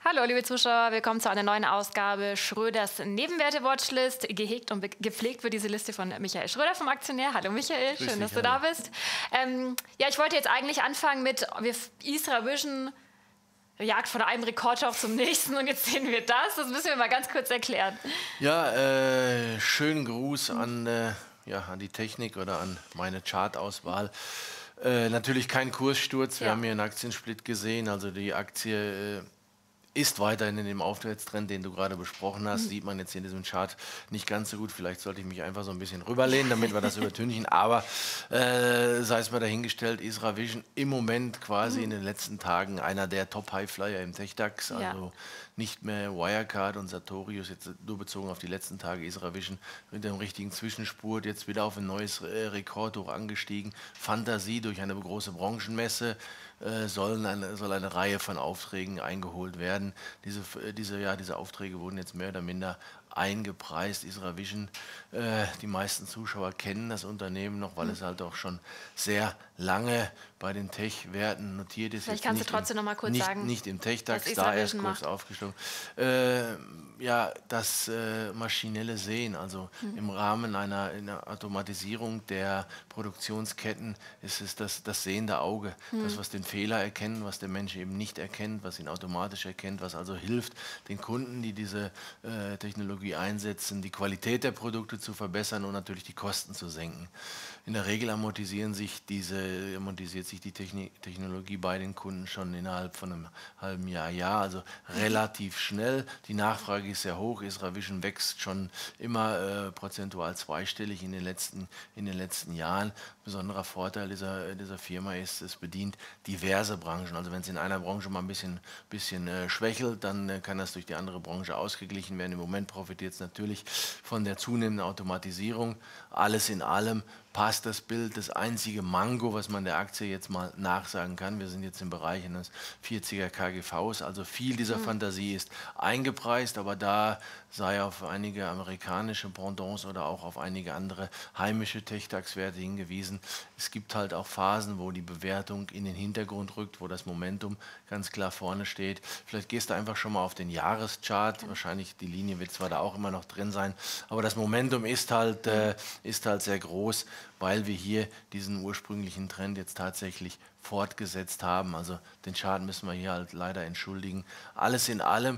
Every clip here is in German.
Hallo, liebe Zuschauer, willkommen zu einer neuen Ausgabe Schröders Nebenwerte-Watchlist. Gehegt und gepflegt wird diese Liste von Michael Schröder vom Aktionär. Hallo Michael, schön, dass du da bist. Ja, ich wollte jetzt eigentlich anfangen mit IsraVision jagt von einem Rekordtauch zum nächsten und jetzt sehen wir das. Das müssen wir mal ganz kurz erklären. Ja, schönen Gruß an die Technik oder an meine Chartauswahl. Natürlich kein Kurssturz, wir haben hier einen Aktiensplit gesehen, also die Aktie ist weiterhin in dem Aufwärtstrend, den du gerade besprochen hast, sieht man jetzt hier in diesem Chart nicht ganz so gut. Vielleicht sollte ich mich einfach so ein bisschen rüberlehnen, damit wir das übertünchen. Aber sei es mal dahingestellt, IsraVision im Moment quasi in den letzten Tagen einer der Top-Highflyer im TechDAX. Also nicht mehr Wirecard und Sartorius, jetzt nur bezogen auf die letzten Tage. IsraVision mit dem richtigen Zwischenspurt, jetzt wieder auf ein neues Rekordhoch angestiegen. Fantasie durch eine große Branchenmesse soll eine Reihe von Aufträgen eingeholt werden. Diese Aufträge wurden jetzt mehr oder minder eingepreist. IsraVision, die meisten Zuschauer kennen das Unternehmen noch, weil es halt auch schon sehr lange bei den Tech-Werten notiert ist. Vielleicht kannst du trotzdem noch mal kurz sagen, nicht im TechDAX, da erst kurz aufgeschlagen. Das maschinelle Sehen, also im Rahmen einer Automatisierung der Produktionsketten ist es das sehende Auge, das, was den Fehler erkennt, was der Mensch eben nicht erkennt, was ihn automatisch erkennt, was also hilft, den Kunden, die diese Technologie einsetzen, die Qualität der Produkte zu verbessern und natürlich die Kosten zu senken. In der Regel amortisiert sich die Technologie bei den Kunden schon innerhalb von einem halben Jahr, also relativ schnell. Die Nachfrage ist sehr hoch. IsraVision wächst schon immer prozentual zweistellig in den letzten Jahren. Besonderer Vorteil dieser Firma ist, es bedient diverse Branchen. Also wenn es in einer Branche mal ein bisschen schwächelt, dann kann das durch die andere Branche ausgeglichen werden. Im Moment profitiert es natürlich von der zunehmenden Automatisierung. Alles in allem passt das Bild. Das einzige Manko, was man der Aktie jetzt mal nachsagen kann, wir sind jetzt im Bereich eines 40er KGVs, also viel dieser Fantasie ist eingepreist, aber da sei auf einige amerikanische Pendants oder auch auf einige andere heimische TechDAX-Werte hingewiesen. Es gibt halt auch Phasen, wo die Bewertung in den Hintergrund rückt, wo das Momentum ganz klar vorne steht. Vielleicht gehst du einfach schon mal auf den Jahreschart. Wahrscheinlich die Linie wird zwar da auch immer noch drin sein, aber das Momentum ist halt sehr groß, weil wir hier diesen ursprünglichen Trend jetzt tatsächlich fortgesetzt haben. Also den Chart müssen wir hier halt leider entschuldigen. Alles in allem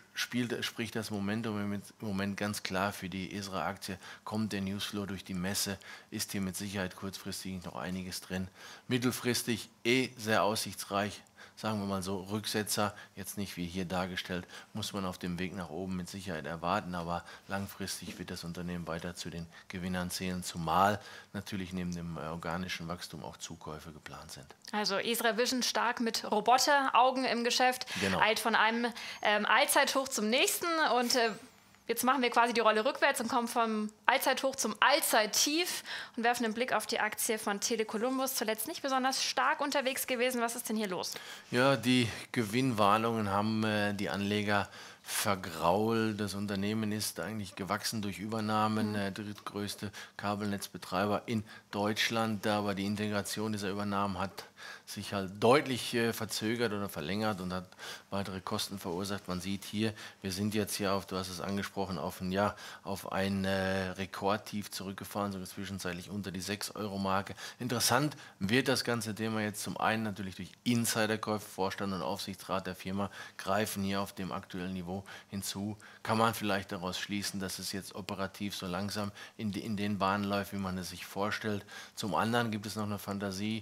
spricht das Momentum im Moment ganz klar für die ISRA-Aktie. Kommt der Newsflow durch die Messe, ist hier mit Sicherheit kurzfristig noch einiges drin. Mittelfristig sehr aussichtsreich. Sagen wir mal so, Rücksetzer, jetzt nicht wie hier dargestellt, muss man auf dem Weg nach oben mit Sicherheit erwarten, aber langfristig wird das Unternehmen weiter zu den Gewinnern zählen, zumal natürlich neben dem organischen Wachstum auch Zukäufe geplant sind. Also IsraVision stark mit Roboteraugen im Geschäft, eilt von einem Allzeithoch zum nächsten und jetzt machen wir quasi die Rolle rückwärts und kommen vom Allzeithoch zum Allzeittief und werfen einen Blick auf die Aktie von Tele Columbus. Zuletzt nicht besonders stark unterwegs gewesen. Was ist denn hier los? Ja, die Gewinnwarnungen haben die Anleger vergrault. Das Unternehmen ist eigentlich gewachsen durch Übernahmen, der drittgrößte Kabelnetzbetreiber in Deutschland. Aber die Integration dieser Übernahmen hat sich halt deutlich verzögert oder verlängert und hat weitere Kosten verursacht. Man sieht hier, wir sind jetzt hier du hast es angesprochen, auf ein Rekordtief zurückgefahren, sogar zwischenzeitlich unter die 6-Euro-Marke. Interessant wird das ganze Thema jetzt zum einen natürlich durch Insiderkäufe. Vorstand und Aufsichtsrat der Firma greifen hier auf dem aktuellen Niveau hinzu. Kann man vielleicht daraus schließen, dass es jetzt operativ so langsam in den Bahnen läuft, wie man es sich vorstellt. Zum anderen gibt es noch eine Fantasie,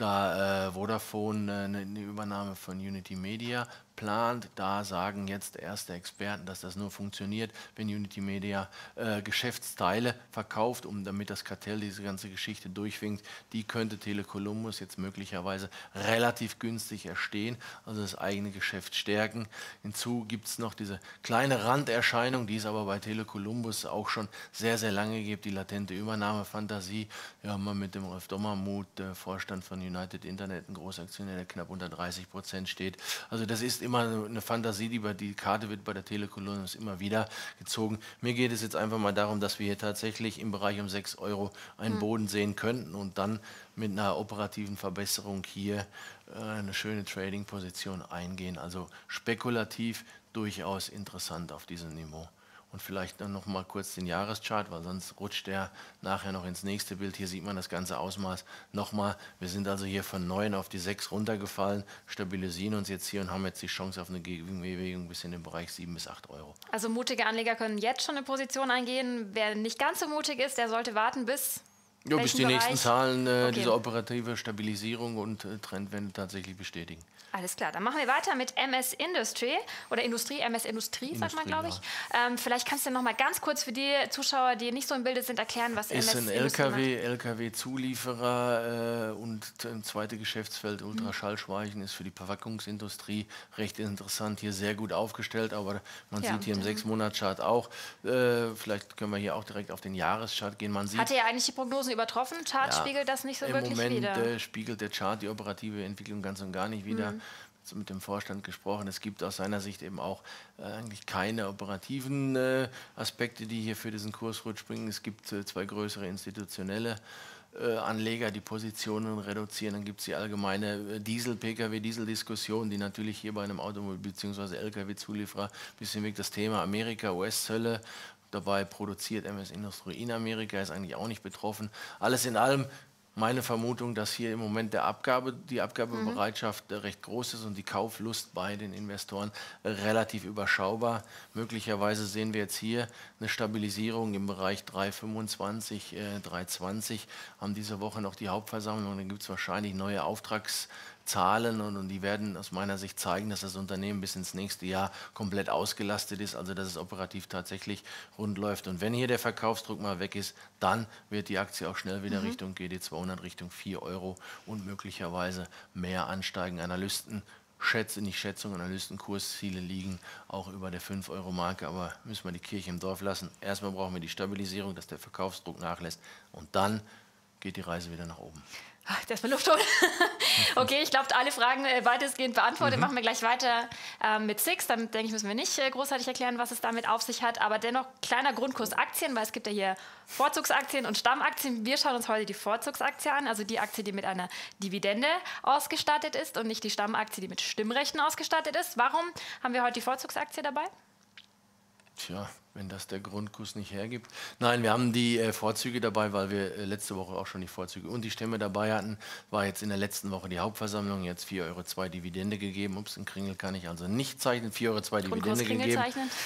da Vodafone eine Übernahme von Unity Media plant. Da sagen jetzt erste Experten, dass das nur funktioniert, wenn Unity Media Geschäftsteile verkauft, damit das Kartell diese ganze Geschichte durchwinkt. Die könnte Tele Columbus jetzt möglicherweise relativ günstig erstehen, also das eigene Geschäft stärken. Hinzu gibt es noch diese kleine Randerscheinung, die es aber bei Tele Columbus auch schon sehr, sehr lange gibt, die latente Übernahmefantasie. Wir haben mal mit dem Rolf Dommermuth, Vorstand von United Internet, ein Großaktionär, der knapp unter 30% steht. Also das ist im immer eine Fantasie, die Karte wird bei der Tele-Columbus immer wieder gezogen. Mir geht es jetzt einfach mal darum, dass wir hier tatsächlich im Bereich um 6 Euro einen Boden sehen könnten und dann mit einer operativen Verbesserung hier eine schöne Trading-Position eingehen. Also spekulativ durchaus interessant auf diesem Niveau. Und vielleicht dann noch mal kurz den Jahreschart, weil sonst rutscht der nachher noch ins nächste Bild. Hier sieht man das ganze Ausmaß nochmal. Wir sind also hier von 9 auf die 6 runtergefallen, stabilisieren uns jetzt hier und haben jetzt die Chance auf eine Gegenbewegung bis in den Bereich 7 bis 8 Euro. Also mutige Anleger können jetzt schon eine Position eingehen. Wer nicht ganz so mutig ist, der sollte warten bis... Ja, bis die nächsten Zahlen diese operative Stabilisierung und Trendwende tatsächlich bestätigen. Alles klar, dann machen wir weiter mit MS Industry oder Industrie, MS Industrie, sagt man, glaube ich. Ja. Vielleicht kannst du noch mal ganz kurz für die Zuschauer, die nicht so im Bilde sind, erklären, was MS Industrie ist. Ein LKW-Zulieferer und im zweiten Geschäftsfeld Ultraschallschweichen ist für die Verpackungsindustrie recht interessant, hier sehr gut aufgestellt, aber man sieht hier im 6-Monats-Chart auch, vielleicht können wir hier auch direkt auf den Jahreschart gehen. Man sieht, hatte ja eigentlich die Prognosen übertroffen, Chart spiegelt das nicht so wirklich wieder. Im Moment spiegelt der Chart die operative Entwicklung ganz und gar nicht wieder. Mit dem Vorstand gesprochen. Es gibt aus seiner Sicht eben auch eigentlich keine operativen Aspekte, die hier für diesen Kursrutsch springen. Es gibt 2 größere institutionelle Anleger, die Positionen reduzieren. Dann gibt es die allgemeine Pkw-Diesel-Diskussion, die natürlich hier bei einem Automobil- bzw. Lkw-Zulieferer ein bisschen weg das Thema Amerika, US-Zölle. Dabei produziert MS Industrie in Amerika, ist eigentlich auch nicht betroffen. Alles in allem meine Vermutung, dass hier im Moment die Abgabebereitschaft recht groß ist und die Kauflust bei den Investoren relativ überschaubar. Möglicherweise sehen wir jetzt hier eine Stabilisierung im Bereich 3,25, 3,20. Haben diese Woche noch die Hauptversammlung, dann gibt es wahrscheinlich neue Auftragszahlen und die werden aus meiner Sicht zeigen, dass das Unternehmen bis ins nächste Jahr komplett ausgelastet ist, also dass es operativ tatsächlich rund läuft. Und wenn hier der Verkaufsdruck mal weg ist, dann wird die Aktie auch schnell wieder Richtung GD200, Richtung 4 Euro und möglicherweise mehr ansteigen. Analystenkursziele liegen auch über der 5-Euro-Marke, aber müssen wir die Kirche im Dorf lassen. Erstmal brauchen wir die Stabilisierung, dass der Verkaufsdruck nachlässt und dann geht die Reise wieder nach oben. Erstmal Luft holen. Okay, ich glaube, alle Fragen weitestgehend beantwortet. Machen wir gleich weiter mit SIX. Damit, denke ich, müssen wir nicht großartig erklären, was es damit auf sich hat. Aber dennoch kleiner Grundkurs Aktien, weil es gibt ja hier Vorzugsaktien und Stammaktien. Wir schauen uns heute die Vorzugsaktie an, also die Aktie, die mit einer Dividende ausgestattet ist und nicht die Stammaktie, die mit Stimmrechten ausgestattet ist. Warum haben wir heute die Vorzugsaktie dabei? Tja, wenn das der Grundkurs nicht hergibt. Nein, wir haben die Vorzüge dabei, weil wir letzte Woche auch schon die Vorzüge und die Stämme dabei hatten. War jetzt in der letzten Woche die Hauptversammlung, jetzt 4,02 € Dividende gegeben. Ups, einen Kringel kann ich also nicht zeichnen. 4,02 € Dividende gegeben.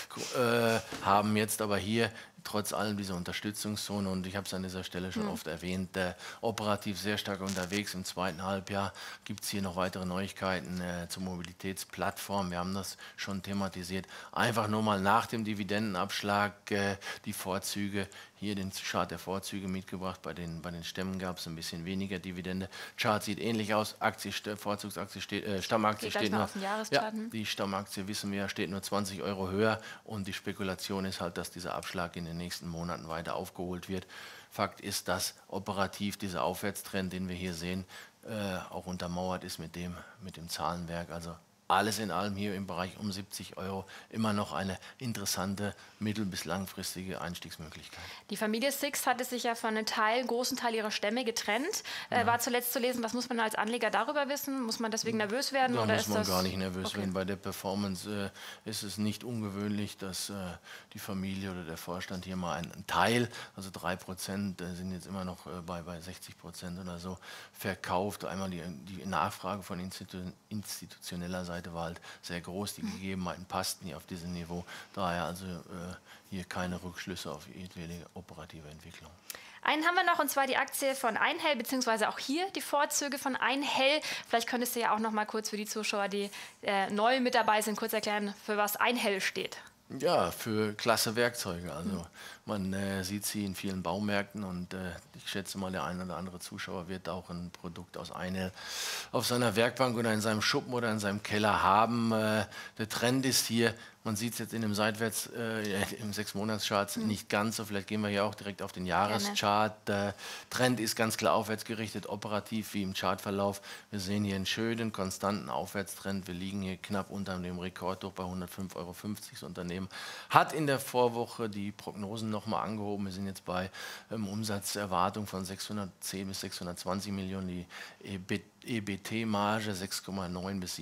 Haben jetzt aber hier trotz allem diese Unterstützungszone und ich habe es an dieser Stelle schon oft erwähnt, operativ sehr stark unterwegs. Im zweiten Halbjahr gibt es hier noch weitere Neuigkeiten zur Mobilitätsplattform. Wir haben das schon thematisiert. Einfach nur mal nach dem Dividendenabschlag die Vorzüge, hier den Chart der Vorzüge mitgebracht. Bei den Stämmen gab es ein bisschen weniger Dividende. Chart sieht ähnlich aus. Vorzugsaktie steht, Stammaktie steht nur. Ja, die Stammaktie, wissen wir, steht nur 20 € höher und die Spekulation ist halt, dass dieser Abschlag in den nächsten Monaten weiter aufgeholt wird. Fakt ist, dass operativ dieser Aufwärtstrend, den wir hier sehen, auch untermauert ist mit dem Zahlenwerk. Also alles in allem hier im Bereich um 70 € immer noch eine interessante mittel- bis langfristige Einstiegsmöglichkeit. Die Familie SIX hatte sich ja von einem großen Teil ihrer Stämme getrennt. War zuletzt zu lesen, was muss man als Anleger darüber wissen? Muss man deswegen nervös werden? Da muss man gar nicht nervös werden. Bei der Performance ist es nicht ungewöhnlich, dass die Familie oder der Vorstand hier mal einen Teil, also 3% sind jetzt immer noch bei 60% oder so, verkauft. Einmal die Nachfrage von institutioneller Seite war halt sehr groß, die Gegebenheiten passten hier auf diesem Niveau, daher also hier keine Rückschlüsse auf jedwede operative Entwicklung. Einen haben wir noch, und zwar die Aktie von Einhell, beziehungsweise auch hier die Vorzüge von Einhell. Vielleicht könntest du ja auch noch mal kurz für die Zuschauer, die neu mit dabei sind, kurz erklären, für was Einhell steht. Ja, für klasse Werkzeuge. Also Man sieht sie in vielen Baumärkten und ich schätze mal, der ein oder andere Zuschauer wird auch ein Produkt aus Einhell auf seiner Werkbank oder in seinem Schuppen oder in seinem Keller haben. Der Trend ist hier, man sieht es jetzt in dem Seitwärts, im 6-Monats-Chart nicht ganz so, vielleicht gehen wir ja auch direkt auf den Jahreschart. Der Trend ist ganz klar aufwärts gerichtet, operativ wie im Chartverlauf. Wir sehen hier einen schönen, konstanten Aufwärtstrend. Wir liegen hier knapp unter dem Rekord, bei 105,50 Euro. Das Unternehmen hat in der Vorwoche die Prognosen nochmal angehoben. Wir sind jetzt bei Umsatzerwartung von 610 bis 620 Millionen, die EBT-Marge 6,9 bis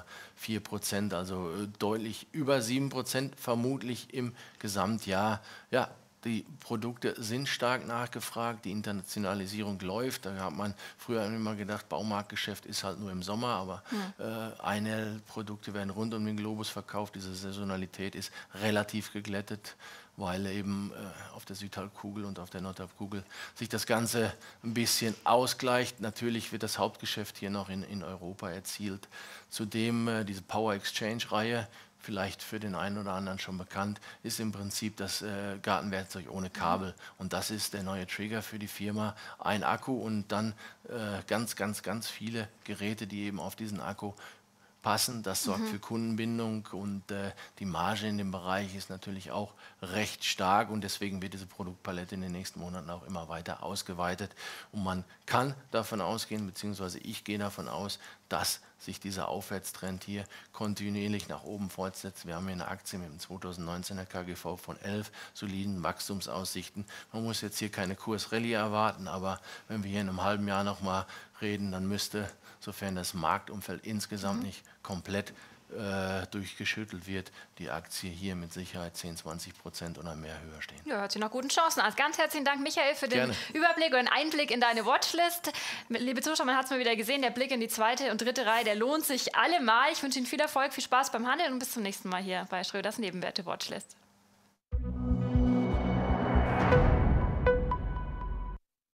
7,4%, also deutlich über 7% vermutlich im Gesamtjahr. Ja, die Produkte sind stark nachgefragt, die Internationalisierung läuft. Da hat man früher immer gedacht, Baumarktgeschäft ist halt nur im Sommer, aber Einhell-Produkte werden rund um den Globus verkauft. Diese Saisonalität ist relativ geglättet, weil eben auf der Südhalbkugel und auf der Nordhalbkugel sich das Ganze ein bisschen ausgleicht. Natürlich wird das Hauptgeschäft hier noch in Europa erzielt. Zudem diese Power Exchange-Reihe, vielleicht für den einen oder anderen schon bekannt, ist im Prinzip das Gartenwerkzeug ohne Kabel. Und das ist der neue Trigger für die Firma. Ein Akku und dann ganz viele Geräte, die eben auf diesen Akku passen. Das sorgt für Kundenbindung und die Marge in dem Bereich ist natürlich auch recht stark und deswegen wird diese Produktpalette in den nächsten Monaten auch immer weiter ausgeweitet. Und man kann davon ausgehen, beziehungsweise ich gehe davon aus, dass sich dieser Aufwärtstrend hier kontinuierlich nach oben fortsetzt. Wir haben hier eine Aktie mit dem 2019er KGV von 11 soliden Wachstumsaussichten. Man muss jetzt hier keine Kursrallye erwarten, aber wenn wir hier in einem halben Jahr nochmal reden, dann müsste, sofern das Marktumfeld insgesamt nicht komplett durchgeschüttelt wird, die Aktie hier mit Sicherheit 10-20% oder mehr höher stehen. Ja, hört sich nach guten Chancen an. Ganz herzlichen Dank, Michael, für den Überblick und den Einblick in deine Watchlist. Liebe Zuschauer, man hat es mal wieder gesehen, der Blick in die zweite und dritte Reihe, der lohnt sich allemal. Ich wünsche Ihnen viel Erfolg, viel Spaß beim Handeln und bis zum nächsten Mal hier bei Schröders Nebenwerte-Watchlist.